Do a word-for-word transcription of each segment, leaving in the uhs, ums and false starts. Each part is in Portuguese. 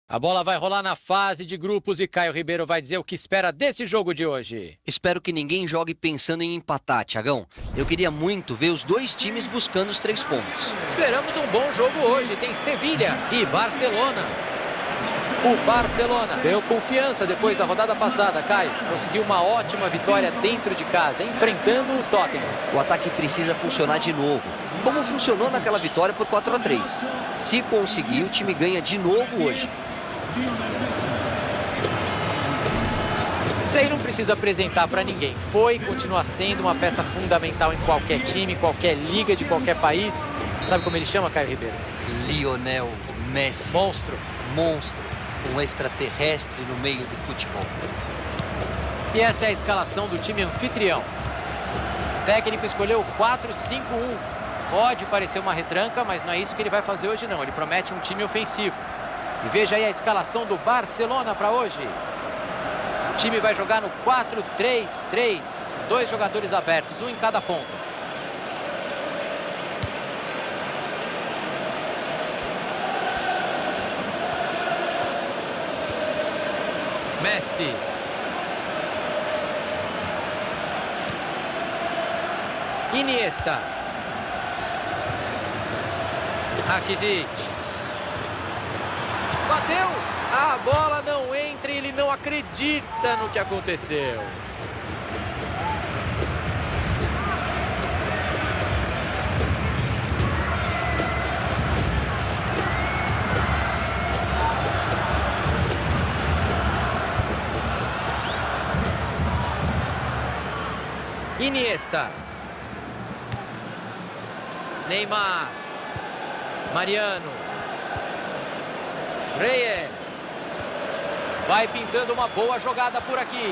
A bola vai rolar na fase de grupos e Caio Ribeiro vai dizer o que espera desse jogo de hoje. Espero que ninguém jogue pensando em empatar, Thiagão. Eu queria muito ver os dois times buscando os três pontos. Esperamos um bom jogo hoje. Tem Sevilha e Barcelona. O Barcelona ganhou confiança depois da rodada passada, Caio. Conseguiu uma ótima vitória dentro de casa, enfrentando o Tottenham. O ataque precisa funcionar de novo, como funcionou naquela vitória por quatro a três. Se conseguir, o time ganha de novo hoje. Isso aí não precisa apresentar para ninguém. Foi e continua sendo uma peça fundamental em qualquer time, qualquer liga de qualquer país. Sabe como ele chama, Caio Ribeiro? Lionel Messi. Monstro. Monstro. Um extraterrestre no meio do futebol. E essa é a escalação do time anfitrião. O técnico escolheu quatro cinco um. Pode parecer uma retranca, mas não é isso que ele vai fazer hoje não. Ele promete um time ofensivo. E veja aí a escalação do Barcelona para hoje. O time vai jogar no quatro três três. Dois jogadores abertos, um em cada ponta. Messi. Iniesta. Rakitic. Bateu. A bola não entra e ele não acredita no que aconteceu. Iniesta. Neymar. Mariano. Reyes. Vai pintando uma boa jogada por aqui.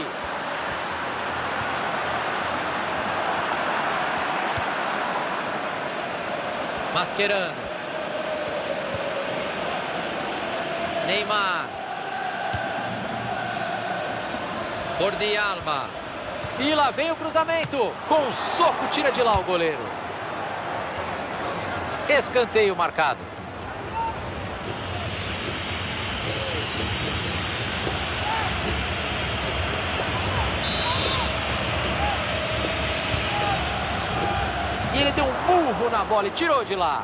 Mascherano. Neymar. Jordi Alba. E lá vem o cruzamento. Com um soco tira de lá o goleiro. Escanteio marcado. E ele deu um murro na bola e tirou de lá.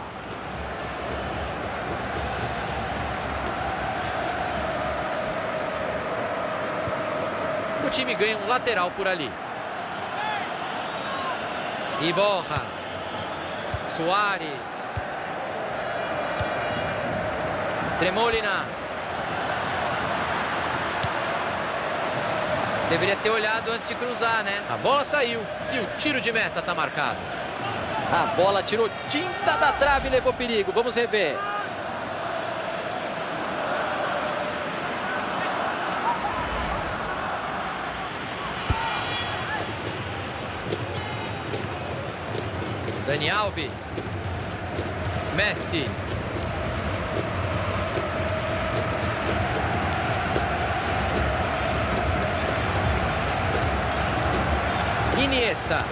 O time ganha um lateral por ali. Iborra. Suárez. Tremolinas. Deveria ter olhado antes de cruzar, né? A bola saiu e o tiro de meta está marcado. A bola tirou tinta da trave e levou perigo. Vamos rever. Dani Alves. Messi. Iniesta.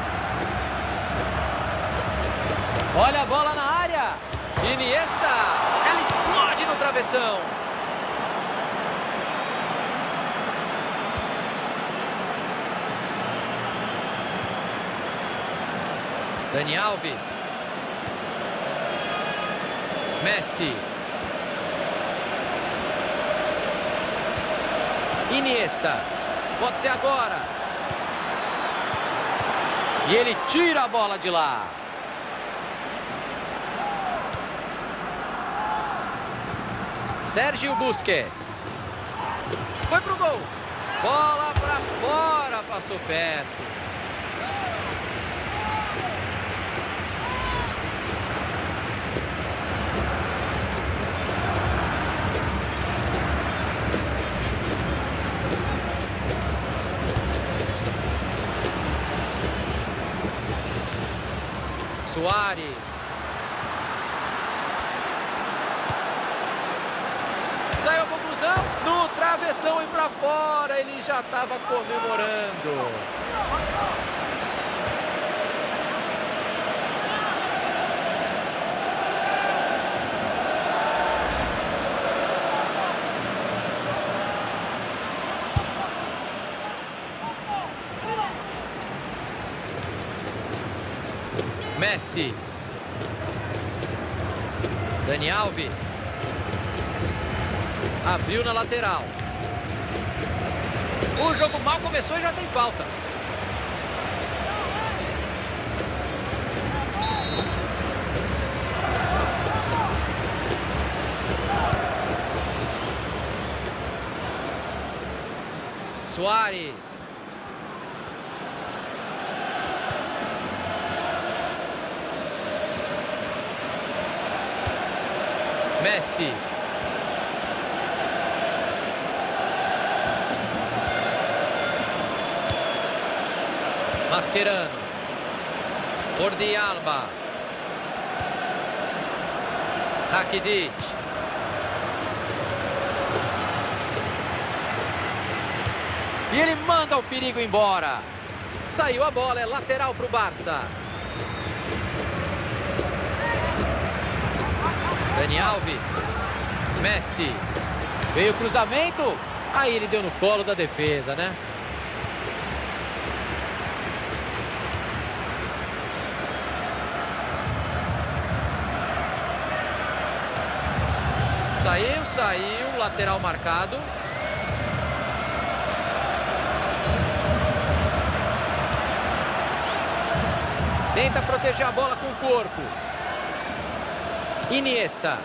Olha a bola na área. Iniesta. Ela explode no travessão. Dani Alves. Messi. Iniesta. Pode ser agora. E ele tira a bola de lá. Sérgio Busquets. Foi pro gol. Bola pra fora, passou perto. Suárez. Saiu a conclusão. No travessão e para fora. Ele já estava comemorando. Messi. Dani Alves. Abriu na lateral. O jogo mal começou e já tem falta. Suárez. Messi. Mascherano. Jordi Alba. Rakitic. E ele manda o perigo embora. Saiu a bola, é lateral para o Barça. Dani Alves. Messi. Veio o cruzamento. Aí ele deu no colo da defesa, né? Saiu, saiu. Lateral marcado. Tenta proteger a bola com o corpo. Iniesta.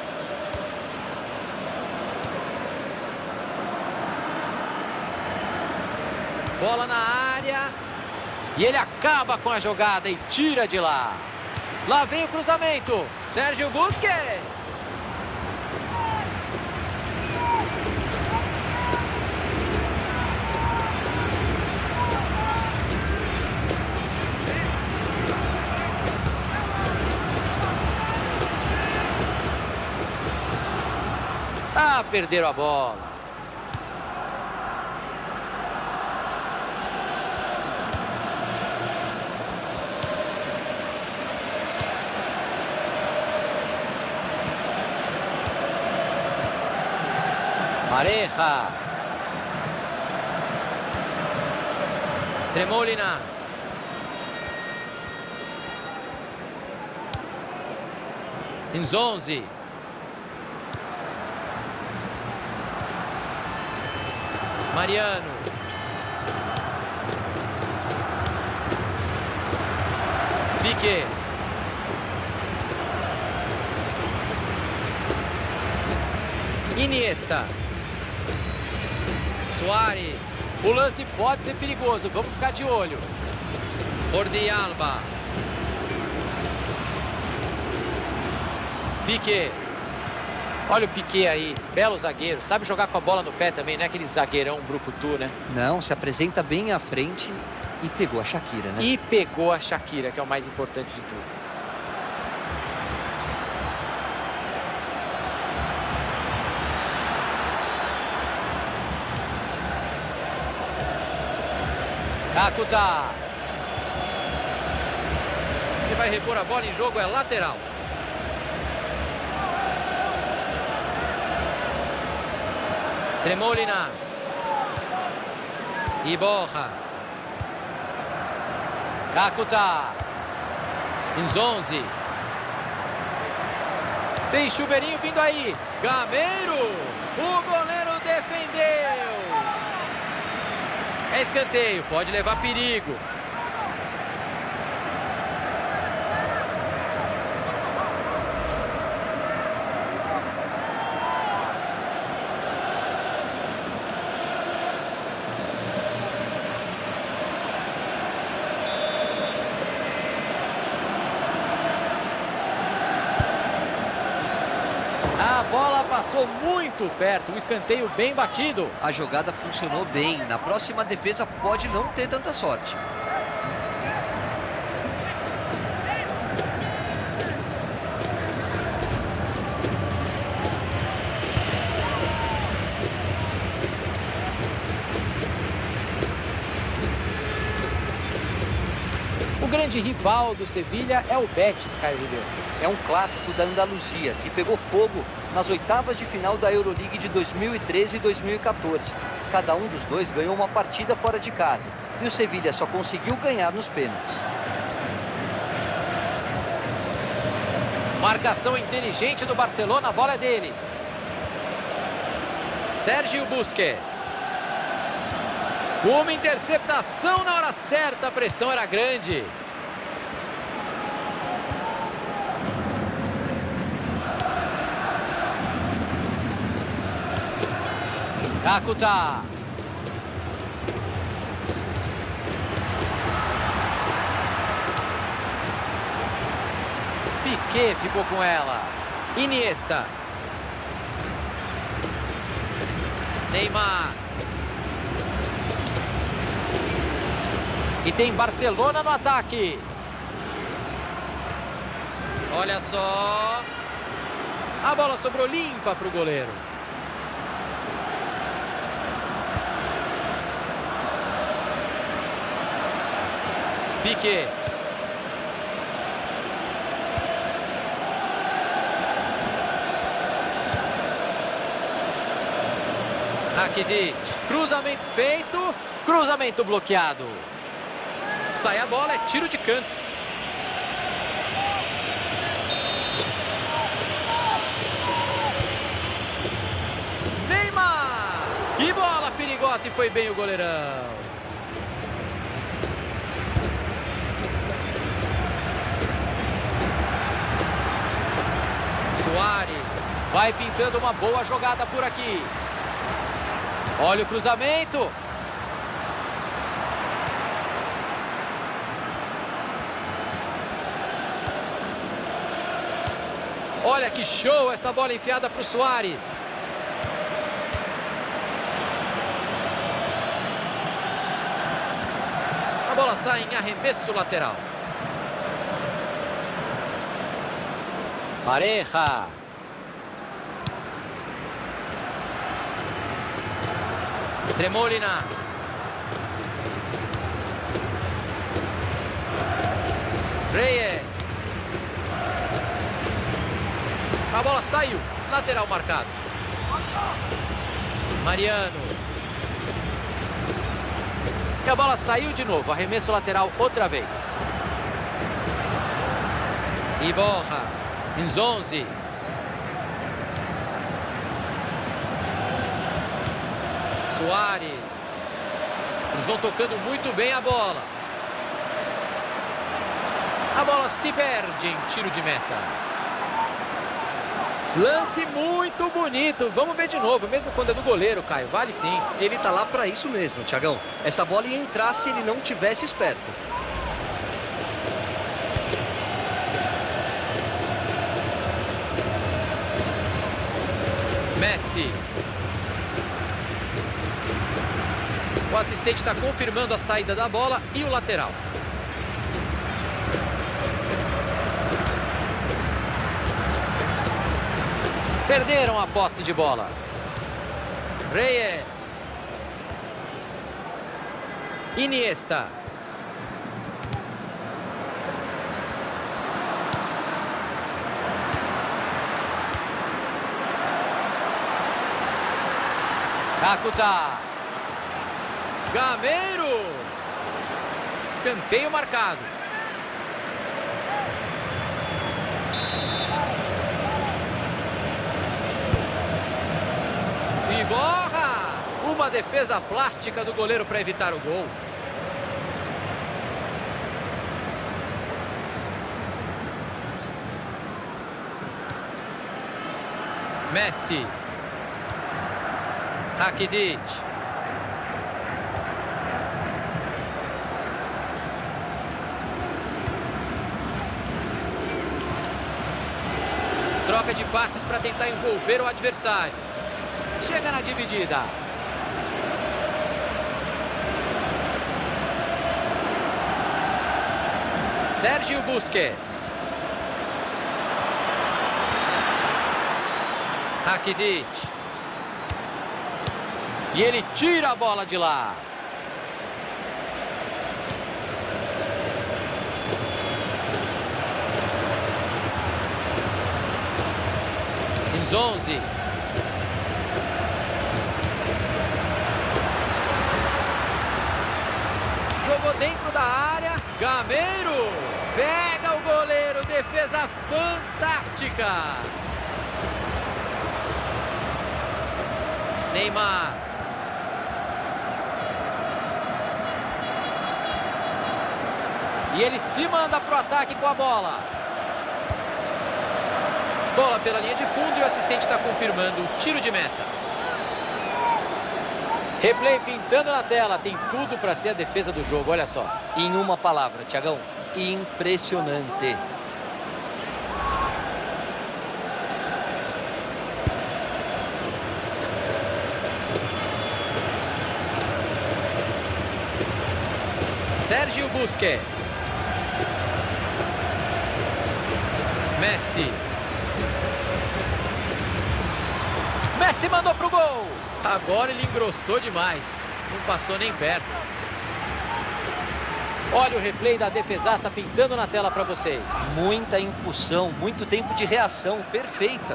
Bola na área. E ele acaba com a jogada e tira de lá. Lá vem o cruzamento. Sérgio Busquets. Ah, perderam a bola. Pareja. Tremolinas. Nzonzi. Mariano. Piqué. Iniesta. Suárez. O lance pode ser perigoso. Vamos ficar de olho. Jordi Alba. Piqué. Olha o Piqué aí, belo zagueiro, sabe jogar com a bola no pé também, não é aquele zagueirão brucutu, né? Não, se apresenta bem à frente e pegou a Shakira, né? E pegou a Shakira, que é o mais importante de tudo. Kakuta. Ele vai repor a bola em jogo, é lateral. Tremolinas. Iborra. Kakuta. Nzonzi. Tem chuveirinho vindo aí. Gameiro. O goleiro defendeu. É escanteio. Pode levar perigo. A bola passou muito perto, um escanteio bem batido. A jogada funcionou bem. Na próxima defesa pode não ter tanta sorte. O grande rival do Sevilha é o Betis, Caio Ribeiro. É um clássico da Andaluzia, que pegou fogo nas oitavas de final da Euroleague de dois mil e treze e dois mil e quatorze. Cada um dos dois ganhou uma partida fora de casa. E o Sevilha só conseguiu ganhar nos pênaltis. Marcação inteligente do Barcelona, a bola é deles. Sérgio Busquets. Uma interceptação na hora certa, a pressão era grande. Kakuta. Piqué ficou com ela. Iniesta. Neymar. E tem Barcelona no ataque. Olha só. A bola sobrou limpa para o goleiro. Piqué. Rakitic. Cruzamento feito. Cruzamento bloqueado. Sai a bola, é tiro de canto. Neymar! Que bola perigosa e foi bem o goleirão. Suárez vai pintando uma boa jogada por aqui. Olha o cruzamento. Olha que show essa bola enfiada para o Suárez. A bola sai em arremesso lateral. Pareja. Tremolinas. Reyes. A bola saiu. Lateral marcado. Mariano. E a bola saiu de novo. Arremesso lateral outra vez. Iborra. Nzonzi. Suárez. Eles vão tocando muito bem a bola. A bola se perde em tiro de meta. Lance muito bonito. Vamos ver de novo, mesmo quando é do goleiro, Caio. Vale sim. Ele tá lá pra isso mesmo, Thiagão. Essa bola ia entrar se ele não tivesse esperto. Messi. O assistente está confirmando a saída da bola e o lateral. Perderam a posse de bola. Reyes. Iniesta. Kakuta. Gameiro. Escanteio marcado. Iborra! Uma defesa plástica do goleiro para evitar o gol. Messi. Rakitic. Troca de passes para tentar envolver o adversário. Chega na dividida. Sérgio Busquets. Rakitic. E ele tira a bola de lá. Nzonzi. Jogou dentro da área. Gameiro. Pega o goleiro, defesa fantástica. Neymar. E ele se manda para o ataque com a bola. Bola pela linha de fundo e o assistente está confirmando o tiro de meta. Replay pintando na tela. Tem tudo para ser a defesa do jogo, olha só. Em uma palavra, Thiagão, impressionante. Sérgio Busquets. Messi. Messi mandou pro gol. Agora ele engrossou demais. Não passou nem perto. Olha o replay da defesaça pintando na tela para vocês. Muita impulsão, muito tempo de reação, perfeita.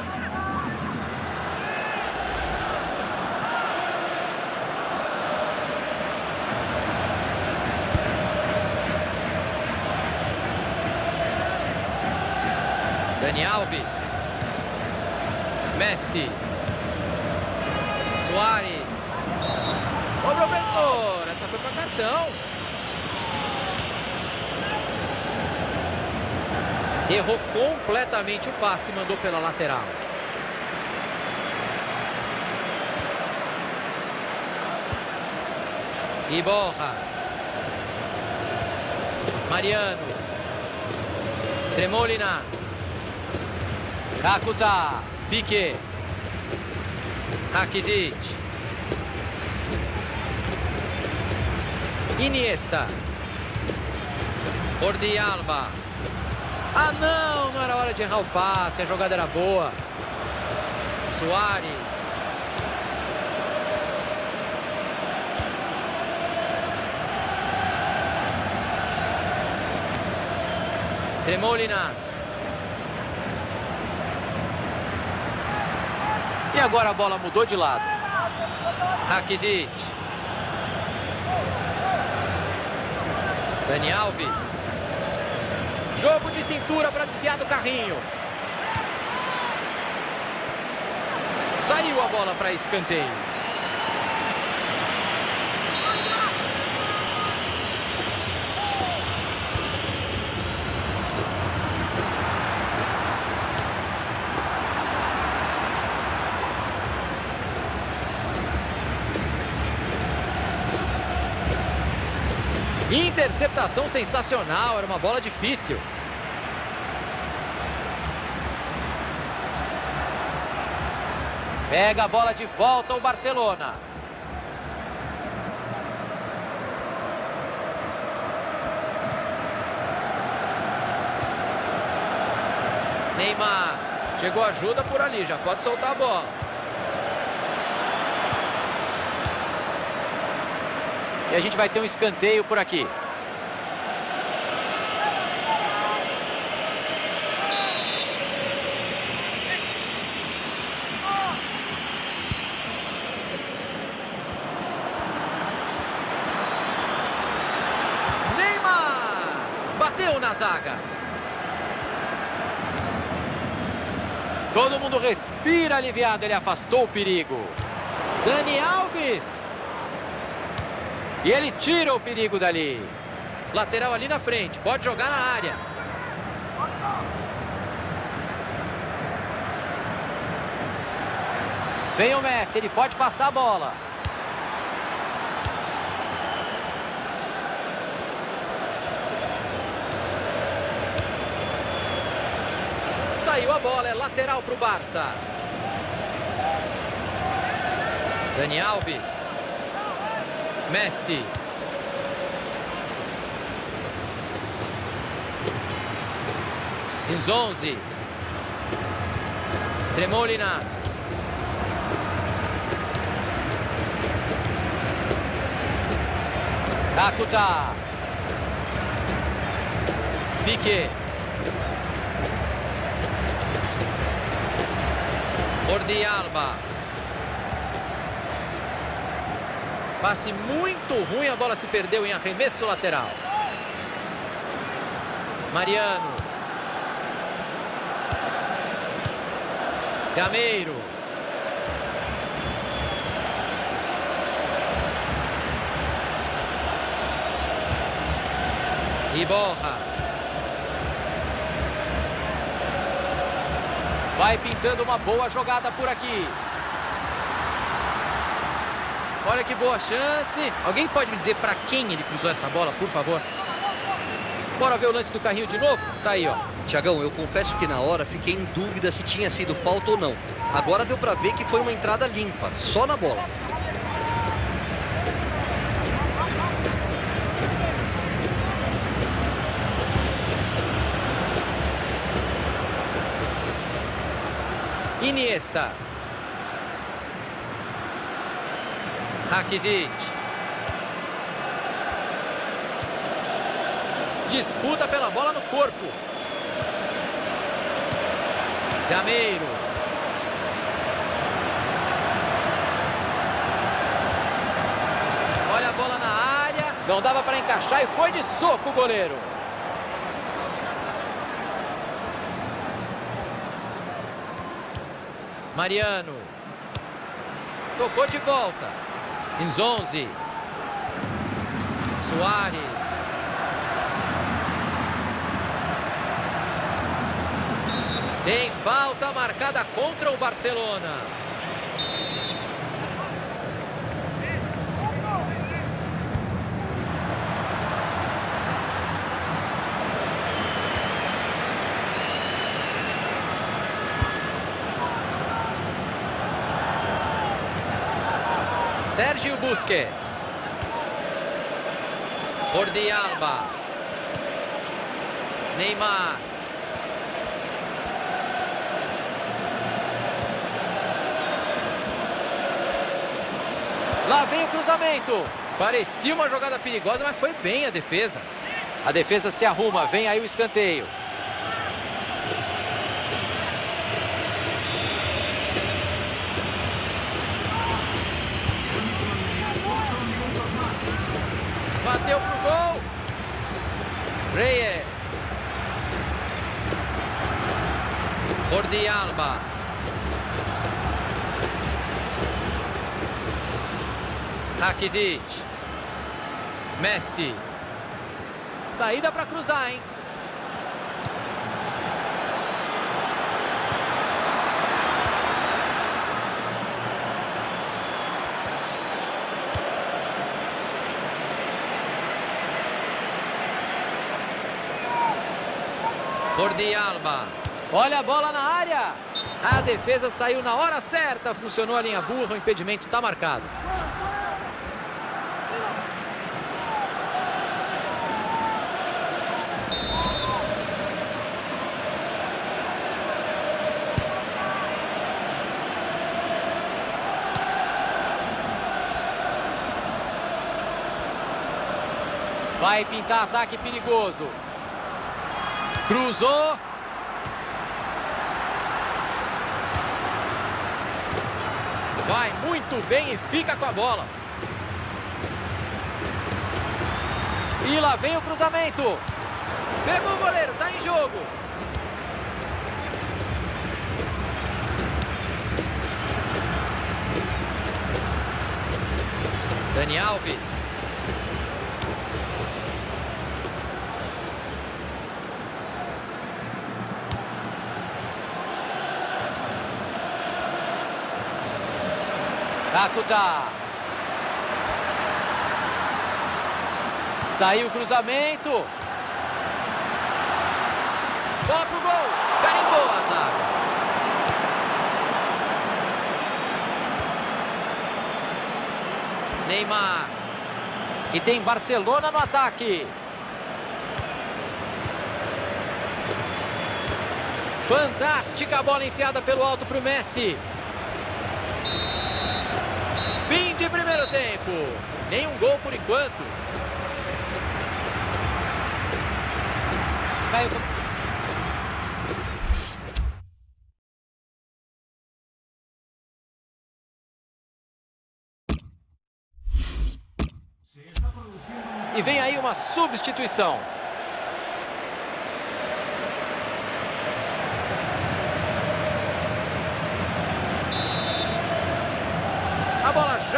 Dani Alves. Messi. Suárez. Ô, professor, essa foi para cartão. Errou completamente o passe e mandou pela lateral. Iborra. Mariano. Tremolinas. Kakuta. Piqué. Rakitic. Iniesta. Jordi Alba. Ah, não, não era hora de errar o passe, a jogada era boa. Suárez. Tremolinas. E agora a bola mudou de lado. Rakitic. Dani Alves. Jogo de cintura para desviar do carrinho. Saiu a bola para escanteio. Interceptação sensacional, era uma bola difícil. Pega a bola de volta o Barcelona. Neymar. Chegou ajuda por ali, já pode soltar a bola. E a gente vai ter um escanteio por aqui. Neymar! Bateu na zaga. Todo mundo respira aliviado, ele afastou o perigo. Dani Alves! E ele tira o perigo dali. Lateral ali na frente. Pode jogar na área. Vem o Messi. Ele pode passar a bola. Saiu a bola. É lateral para o Barça. Dani Alves. Messi. Os onze. Tremolinas. Kakuta. Piqué. Jordi Alba. Passe muito ruim, a bola se perdeu em arremesso lateral. Mariano. Gameiro. Iborra. Vai pintando uma boa jogada por aqui. Olha que boa chance. Alguém pode me dizer para quem ele cruzou essa bola, por favor? Bora ver o lance do carrinho de novo? Tá aí, ó. Tiagão, eu confesso que na hora fiquei em dúvida se tinha sido falta ou não. Agora deu para ver que foi uma entrada limpa, só na bola. Iniesta. Rakitic. Disputa pela bola no corpo. Gameiro. Olha a bola na área. Não dava para encaixar e foi de soco o goleiro. Mariano. Tocou de volta. Nzonzi. Soares. Tem falta marcada contra o Barcelona. Sérgio Busquets. Jordi Alba. Neymar. Lá vem o cruzamento. Parecia uma jogada perigosa, mas foi bem a defesa. A defesa se arruma, vem aí o escanteio. Bateu pro gol. Reyes. Jordi Alba. Rakitic. Messi. Daí dá pra cruzar, hein? Jordi Alba. Olha a bola na área. A defesa saiu na hora certa. Funcionou a linha burra. O impedimento está marcado. Vai pintar ataque perigoso. Cruzou. Vai muito bem e fica com a bola. E lá vem o cruzamento. Pegou o goleiro, tá em jogo. Dani Alves. Kakuta. Saiu o cruzamento. Bola pro gol. Carimbou a zaga. Neymar. E tem Barcelona no ataque. Fantástica bola enfiada pelo alto pro Messi. Fim de primeiro tempo. Nenhum gol por enquanto. Caiu. E vem aí uma substituição.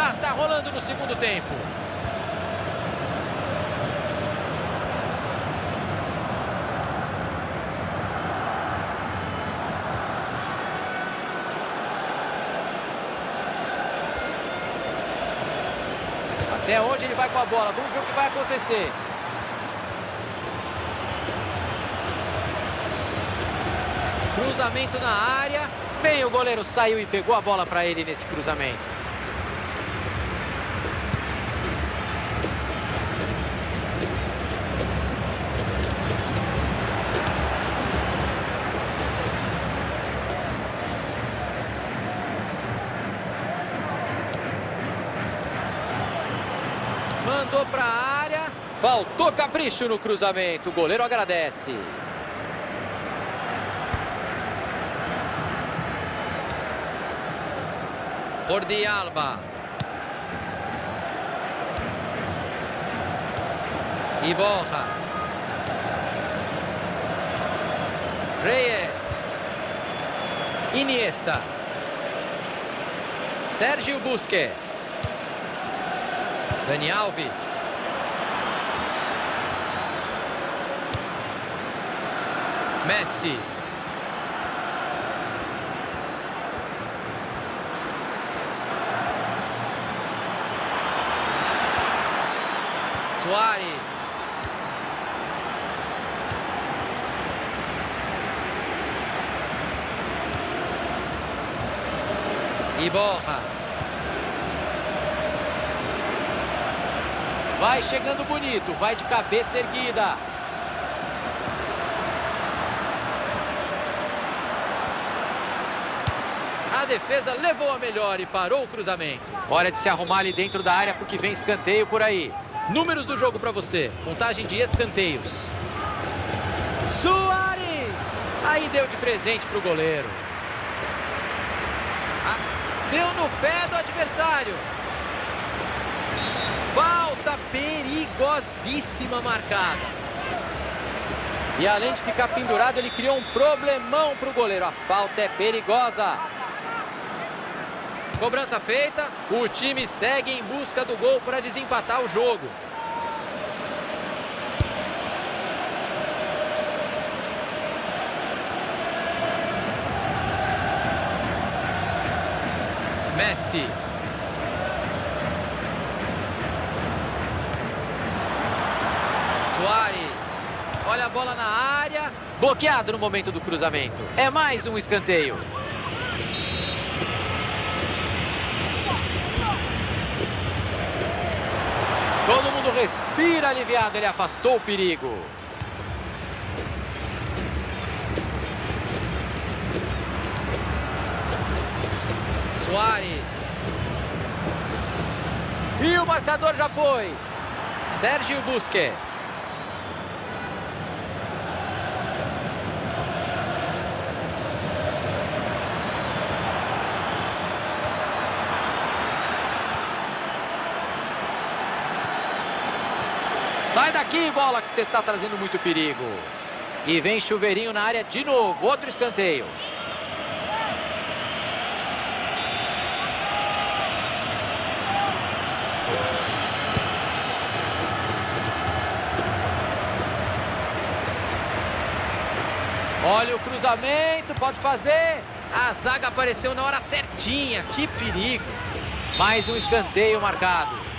Já tá rolando no segundo tempo. Até onde ele vai com a bola? Vamos ver o que vai acontecer. Cruzamento na área. Bem, o goleiro saiu e pegou a bola para ele nesse cruzamento. Mandou para a área. Faltou capricho no cruzamento. O goleiro agradece. Jordi Alba. Iborra. Reyes. Iniesta. Sérgio Busquets. Dani Alves. Messi. Suárez. Iborra. Vai chegando bonito, vai de cabeça erguida. A defesa levou a melhor e parou o cruzamento. Hora de se arrumar ali dentro da área porque vem escanteio por aí. Números do jogo para você. Contagem de escanteios. Suárez! Aí deu de presente para o goleiro. Ah, deu no pé do adversário. Falta perigosíssima marcada. E além de ficar pendurado, ele criou um problemão para o goleiro. A falta é perigosa. Cobrança feita, o time segue em busca do gol para desempatar o jogo. Messi. Suárez. Olha a bola na área. Bloqueado no momento do cruzamento. É mais um escanteio. Todo mundo respira aliviado, ele afastou o perigo. Suárez. E o marcador já foi. Sérgio Busquets. Sai daqui, bola, que você está trazendo muito perigo. E vem chuveirinho na área de novo. Outro escanteio. Olha o cruzamento, pode fazer. A zaga apareceu na hora certinha. Que perigo. Mais um escanteio marcado.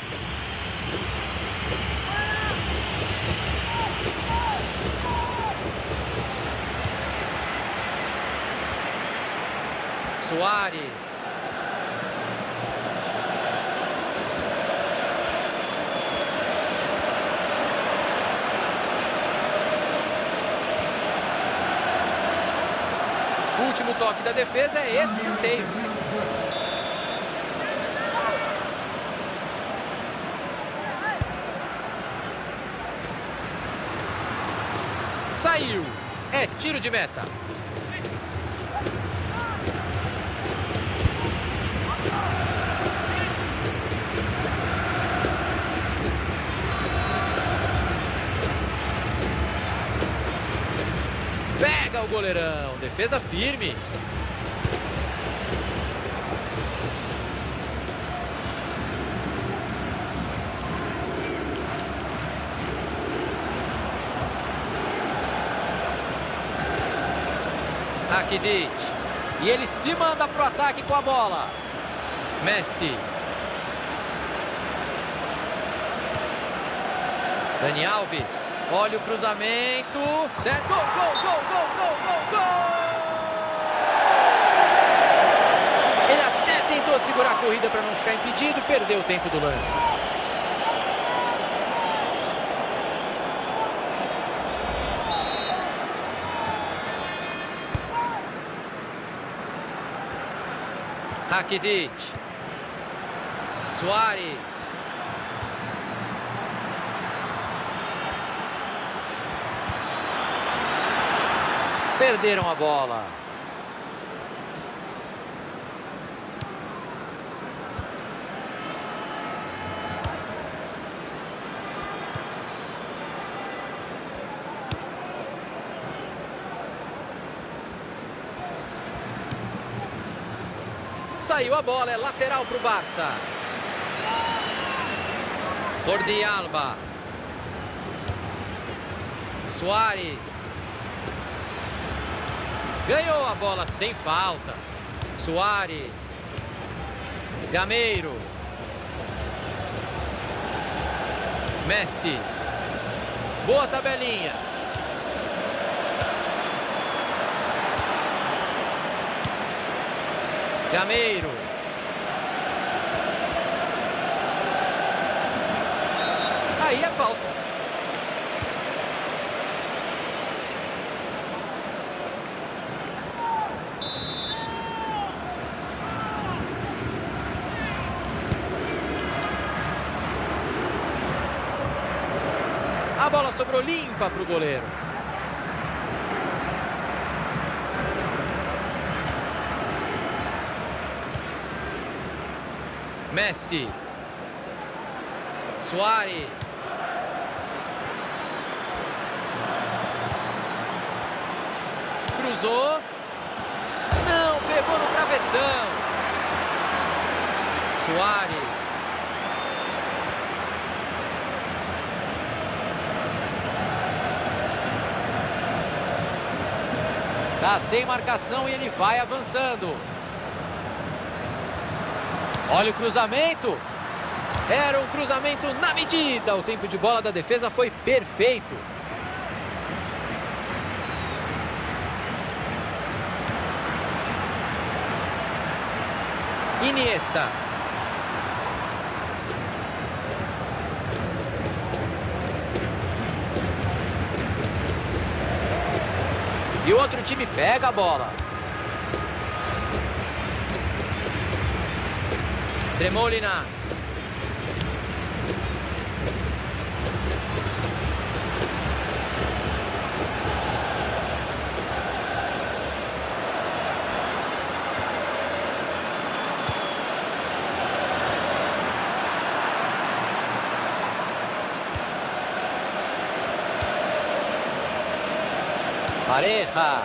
Suárez. O último toque da defesa é esse escanteio. Saiu. É tiro de meta. Pega o goleirão, defesa firme. Rakitic. E ele se manda pro ataque com a bola. Messi. Dani Alves. Olha o cruzamento. Certo. Gol, gol, gol, gol, gol, gol, gol! Ele até tentou segurar a corrida para não ficar impedido. Perdeu o tempo do lance. Rakitic. Suárez. Perderam a bola. Saiu a bola, é lateral para o Barça. Jordi Alba. Suárez. Ganhou a bola sem falta. Suárez. Gameiro. Messi. Boa tabelinha. Gameiro. Aí é falta. A bola sobrou limpa para o goleiro. Messi. Suárez. Cruzou. Não, pegou no travessão. Suárez. Tá sem marcação e ele vai avançando. Olha o cruzamento. Era um cruzamento na medida. O tempo de bola da defesa foi perfeito. Iniesta. E o outro time pega a bola. Tremolinas. Pareja.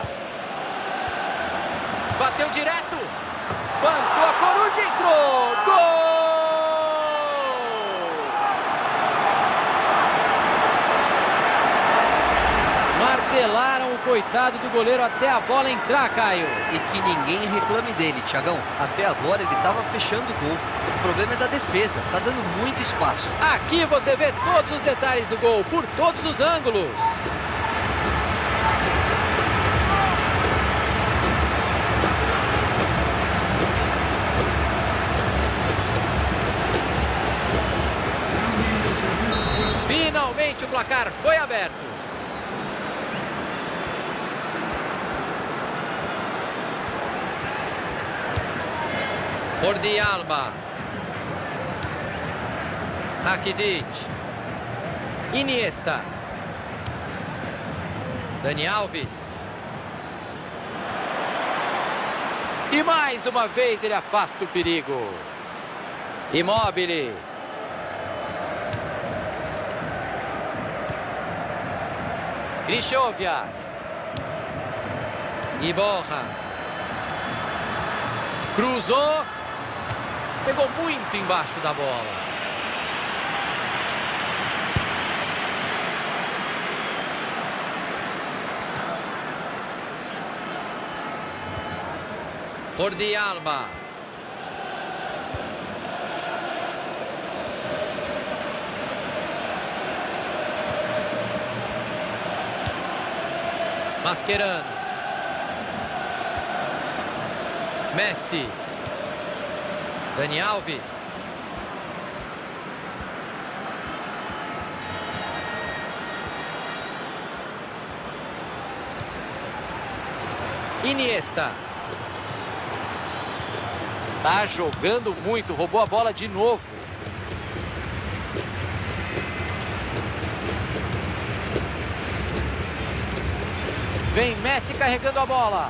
Bateu direto. Espantou a coruja e entrou. Gol! Martelaram o coitado do goleiro até a bola entrar, Caio. E que ninguém reclame dele, Thiagão. Até agora ele estava fechando o gol. O problema é da defesa. Tá dando muito espaço. Aqui você vê todos os detalhes do gol, por todos os ângulos. Finalmente o placar foi aberto. Jordi Alba. Rakitic. Iniesta. Dani Alves. E mais uma vez ele afasta o perigo. Immobile. Krychowiak. Iborra. Cruzou. Pegou muito embaixo da bola. Jordi Alba. Mascherano. Messi. Dani Alves. Iniesta. Tá jogando muito, roubou a bola de novo. Vem Messi carregando a bola.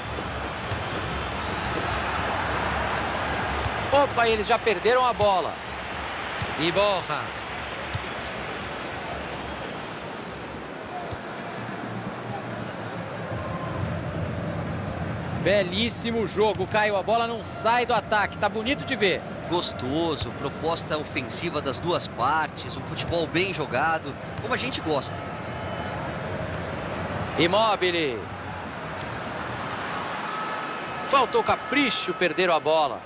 Opa, eles já perderam a bola. E Borja. Belíssimo jogo, Caio. A bola não sai do ataque. Tá bonito de ver. Gostoso, proposta ofensiva das duas partes, um futebol bem jogado, como a gente gosta. Immobile. Faltou capricho, perderam a bola.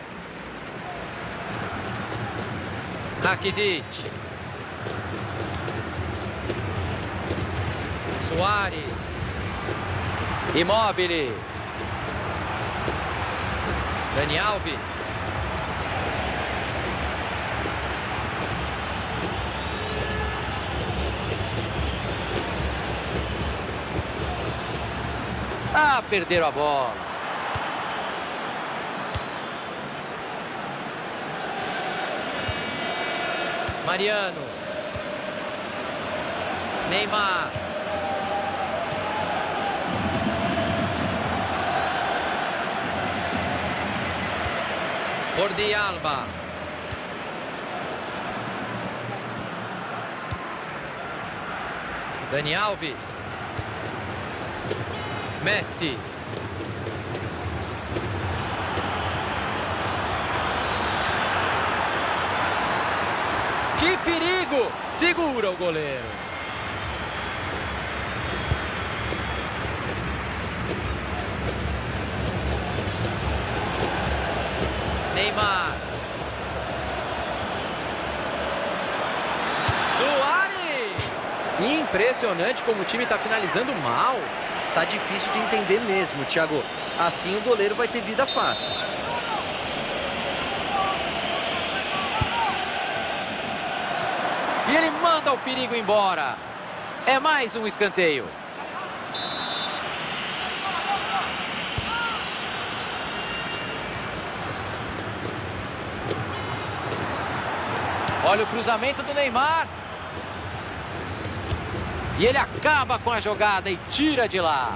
Rakitic. Suárez. Immobile. Dani Alves. Ah, perderam a bola. Mariano. Neymar. Jordi Alba. Dani Alves. Messi. Que perigo! Segura o goleiro. Neymar. Suárez! Impressionante como o time está finalizando mal. Tá difícil de entender mesmo, Thiago. Assim o goleiro vai ter vida fácil. E ele manda o perigo embora. É mais um escanteio. Olha o cruzamento do Neymar. E ele acaba com a jogada e tira de lá.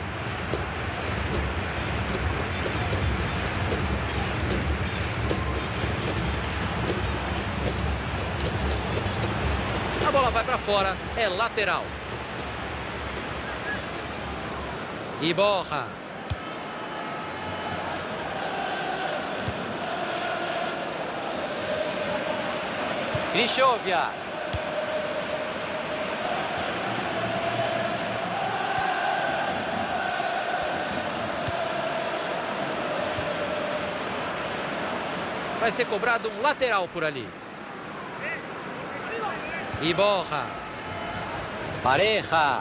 A bola vai para fora, é lateral. E Borja. Krychowiak. Vai ser cobrado um lateral por ali. E Borja. Pareja.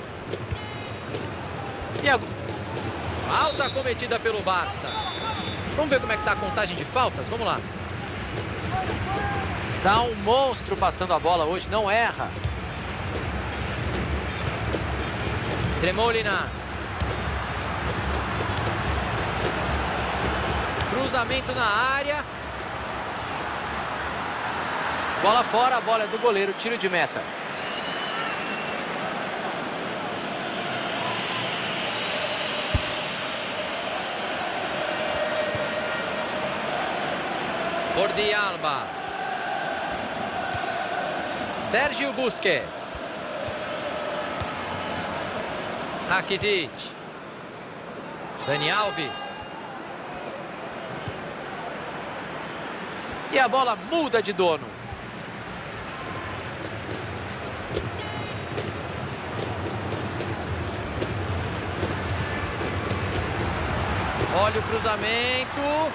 E a falta cometida pelo Barça. Vamos ver como é que tá a contagem de faltas? Vamos lá. Tá um monstro passando a bola hoje, não erra. Tremolinas. Cruzamento na área. Bola fora, a bola é do goleiro, tiro de meta. Jordi Alba. Sérgio Busquets. Rakitic. Dani Alves. E a bola muda de dono. Olha o cruzamento.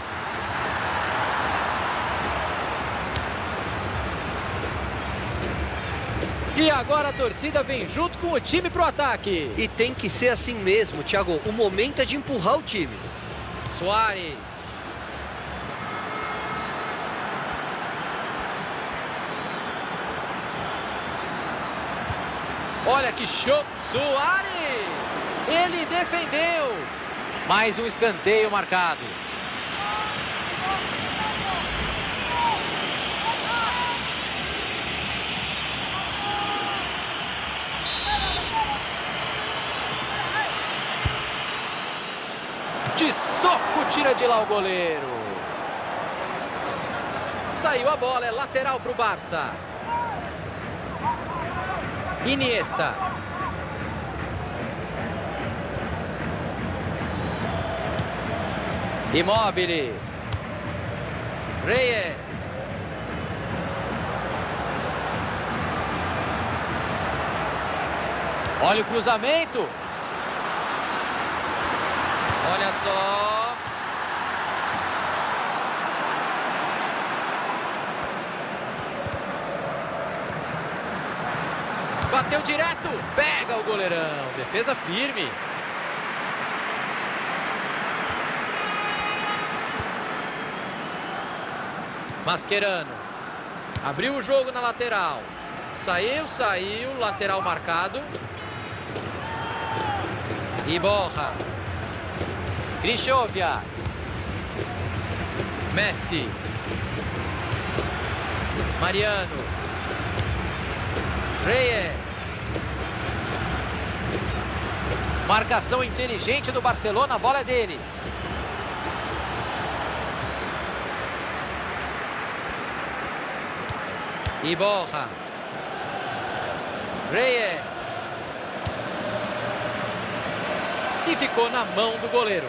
E agora a torcida vem junto com o time pro ataque. E tem que ser assim mesmo, Thiago. O momento é de empurrar o time. Suárez. Olha que show. Suárez. Ele defendeu. Mais um escanteio marcado. De soco, tira de lá o goleiro. Saiu a bola, é lateral para o Barça. Iniesta. Immobile. Reyes. Olha o cruzamento. Olha só. Bateu direto. Pega o goleirão. Defesa firme. Mascherano. Abriu o jogo na lateral. Saiu, saiu. Lateral marcado. E Borja. Krychowiak. Messi. Mariano. Reyes. Marcação inteligente do Barcelona, a bola é deles. E Borja. Reyes. E ficou na mão do goleiro.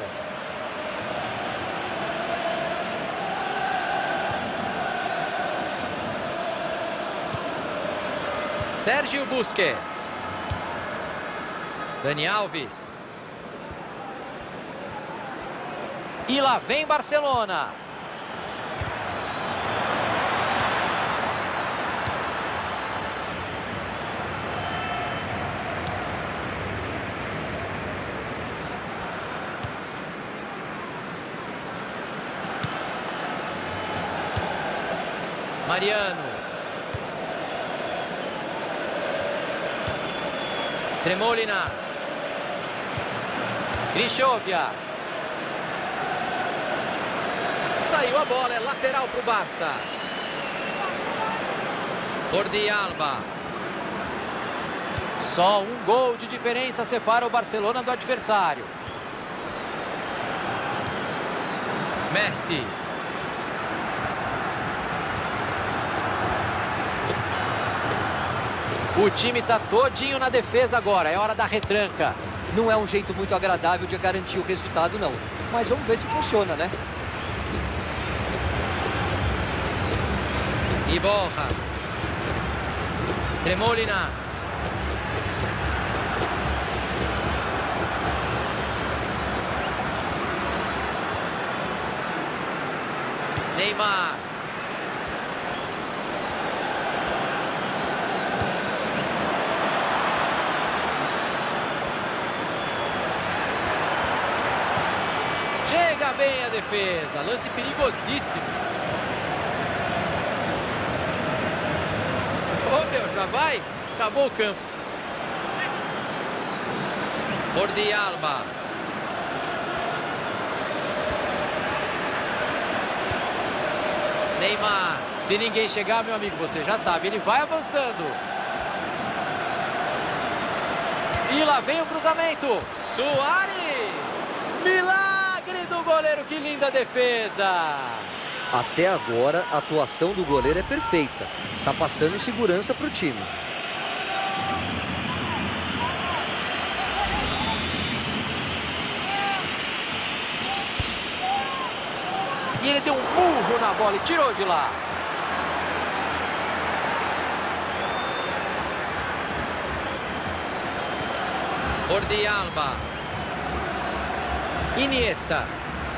Sérgio Busquets. Dani Alves. E lá vem Barcelona. Mariano. Tremolinas. Krychowiak. Saiu a bola, é lateral para o Barça. Jordi Alba. Só um gol de diferença separa o Barcelona do adversário. Messi. O time está todinho na defesa agora, é hora da retranca. Não é um jeito muito agradável de garantir o resultado, não. Mas vamos ver se funciona, né? E Borja. Tremolinas. Neymar. Chega bem a defesa, lance perigosíssimo. Ô oh, meu, já vai? Acabou o campo. Jordi Alba. Neymar. Se ninguém chegar, meu amigo, você já sabe, ele vai avançando. E lá vem o cruzamento. Suárez. Milagre do goleiro, que linda defesa. Até agora, a atuação do goleiro é perfeita. Tá passando segurança para o time. E ele deu um murro na bola e tirou de lá. Jordi Alba. Iniesta.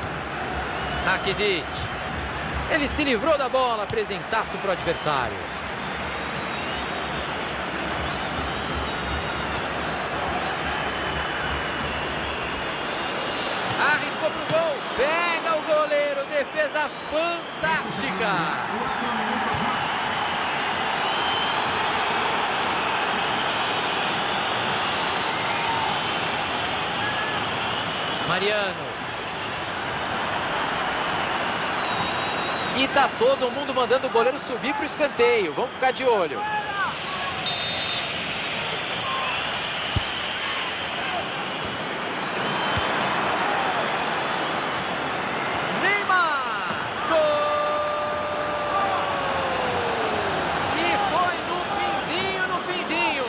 Rakitic. Ele se livrou da bola, presentaço para o adversário. Arriscou pro gol. Pega o goleiro. Defesa fantástica. Mariano. E tá todo mundo mandando o goleiro subir para o escanteio. Vamos ficar de olho. Neymar! Gol! E foi no finzinho, no finzinho.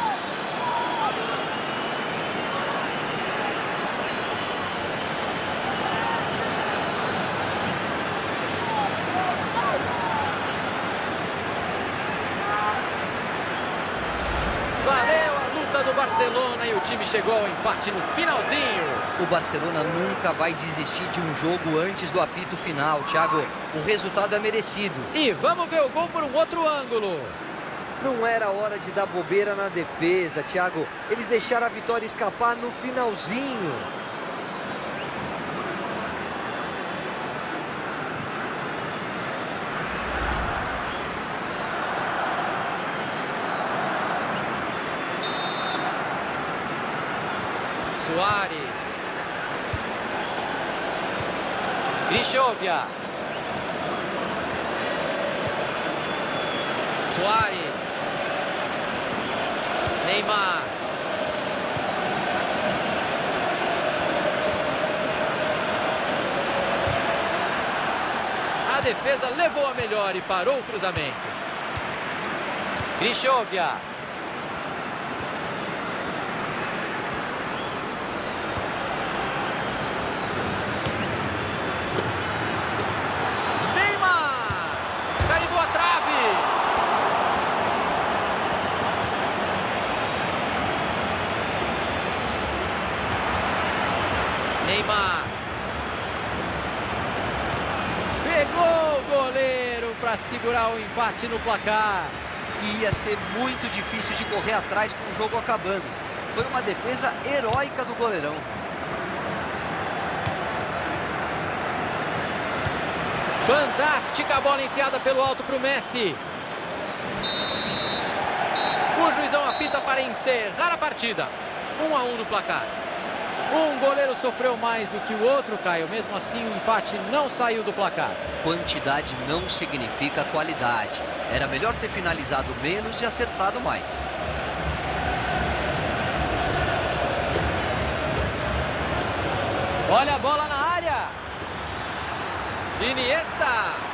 Valeu a luta do Barcelona e o time chegou ao empate no finalzinho. O Barcelona nunca vai desistir de um jogo antes do apito final, Thiago. O resultado é merecido. E vamos ver o gol por um outro ângulo. Não era hora de dar bobeira na defesa, Thiago. Eles deixaram a vitória escapar no finalzinho. Suárez. Krychowiak. Suárez. Neymar. A defesa levou a melhor e parou o cruzamento. Krychowiak. Neymar. Pegou o goleiro para segurar o empate no placar. Ia ser muito difícil de correr atrás com o jogo acabando. Foi uma defesa heróica do goleirão. Fantástica a bola enfiada pelo alto para o Messi. O juizão apita para encerrar a partida. um a um no placar. Um goleiro sofreu mais do que o outro, Caio. Mesmo assim, o empate não saiu do placar. Quantidade não significa qualidade. Era melhor ter finalizado menos e acertado mais. Olha a bola na área. Iniesta.